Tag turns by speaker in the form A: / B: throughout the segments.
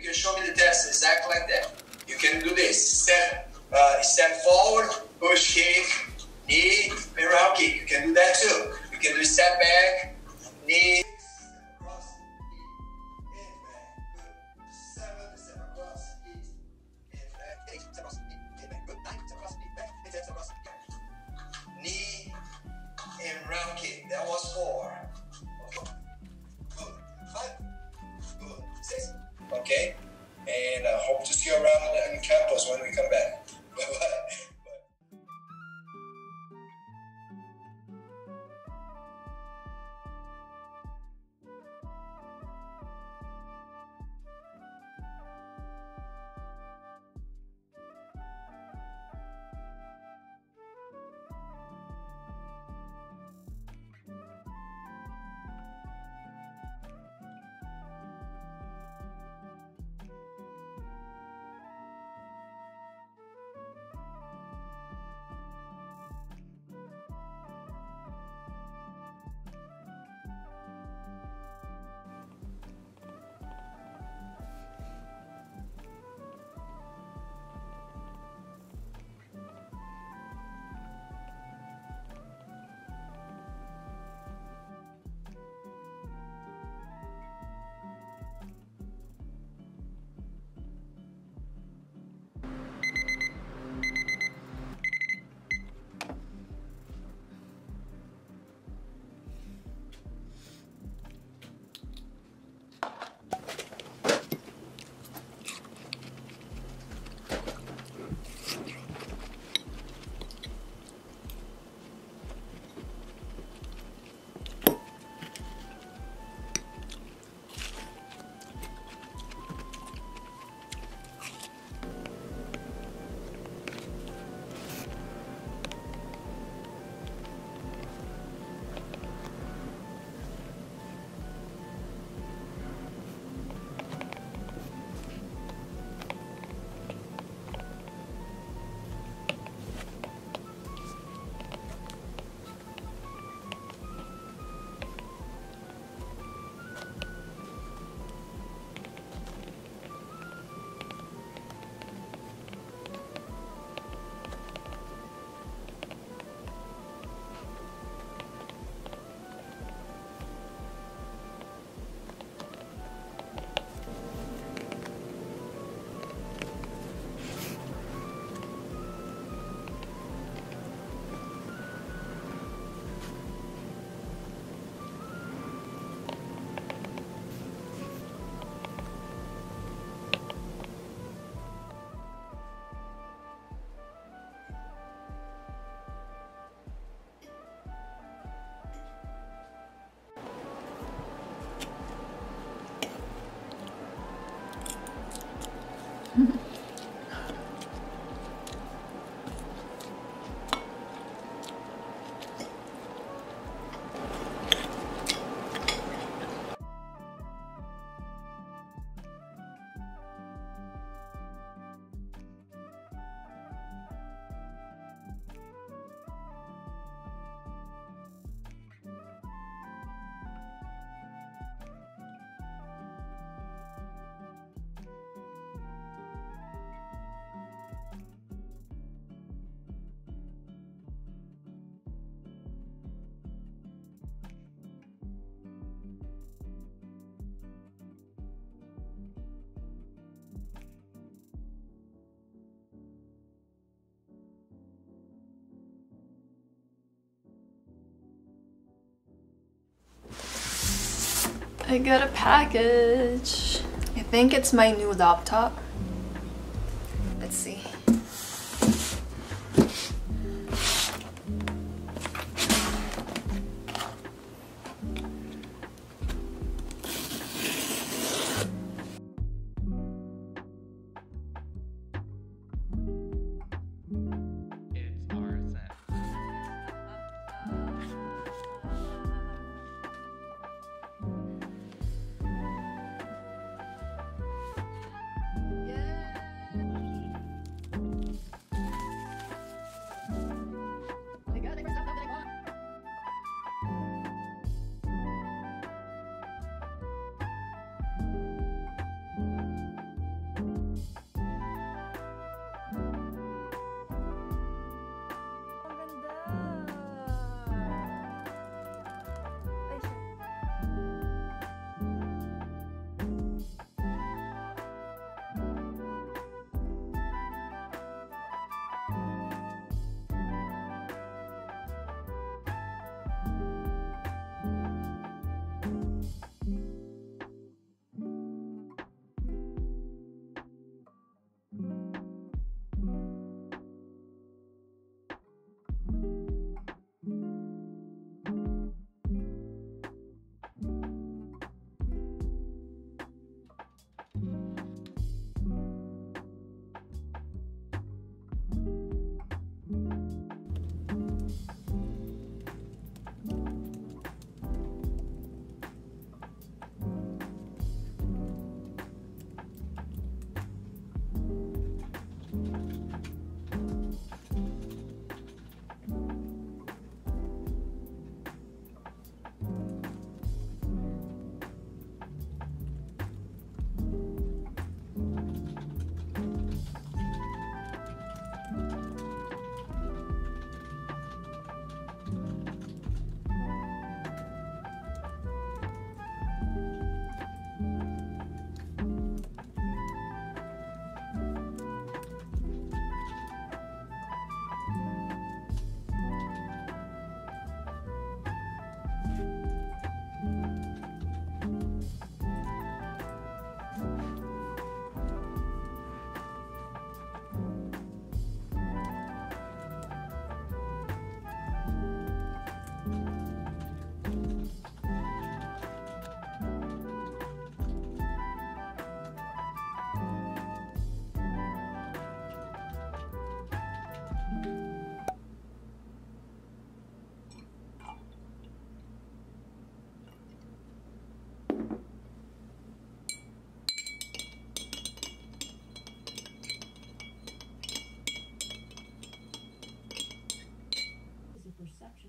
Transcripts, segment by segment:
A: can show me the test exactly like that. You can do this. Step forward, push kick, knee, and round kick. You can do that too. You can do step back, knee, across, knee, and back. Good. 7 step across, knee, and back. 8 step across, knee, and back. Good. 9 step across, knee, back. 10 step across, back. Knee and round kick. That was 4. Okay. Good. 5. Good. 6. Okay. And I hope to see you around in campus when we come back. Bye-bye.
B: I got a package. I think it's my new laptop. Let's see.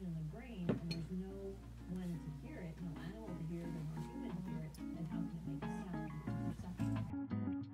C: in the brain, and there's no one to hear it, no animal to hear it, or no human to hear it, then how can it make a sound and perception?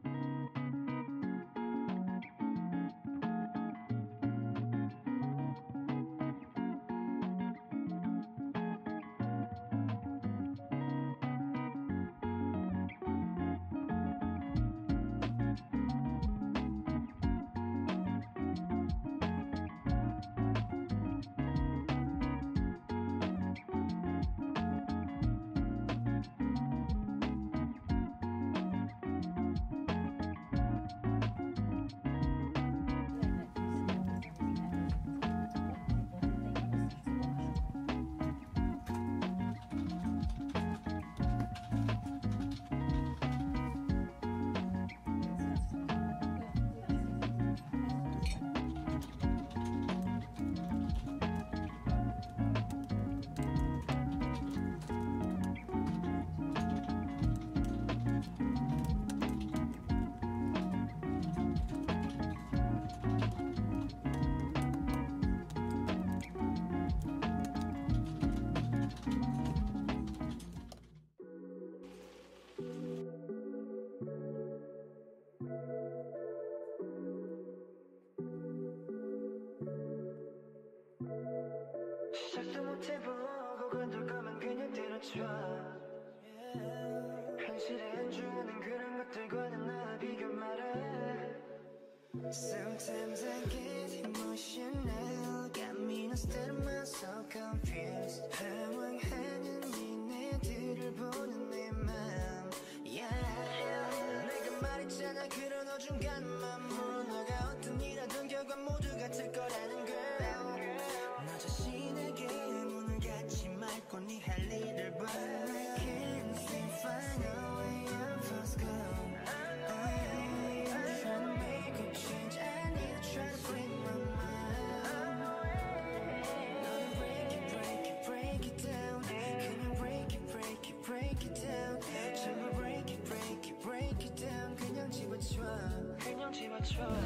D: 시작도 못해보고 건들거면 그냥 때려쳐 현실에 안주하는 그런 것들과는 나 비교 말아. Sometimes I get emotional, got me instead of myself confused. 당황하는 니네들을 보는 내 맘, yeah. 내가 말했잖아 그런 어중간한 문 너가 어떤 일하던 결과 모두 같을 거라는 걸. 너 자신에게 문을 닫지 말고 네 할 일을 봐. I can't seem to find a way out of go. I'm trying to make a change. I need to try to free my mind. 너는 break it, break it, break it down. 그냥 break it, break it, break it down. 제발 break it, break it, break it down. 그냥 집어쳐, 그냥 집어쳐.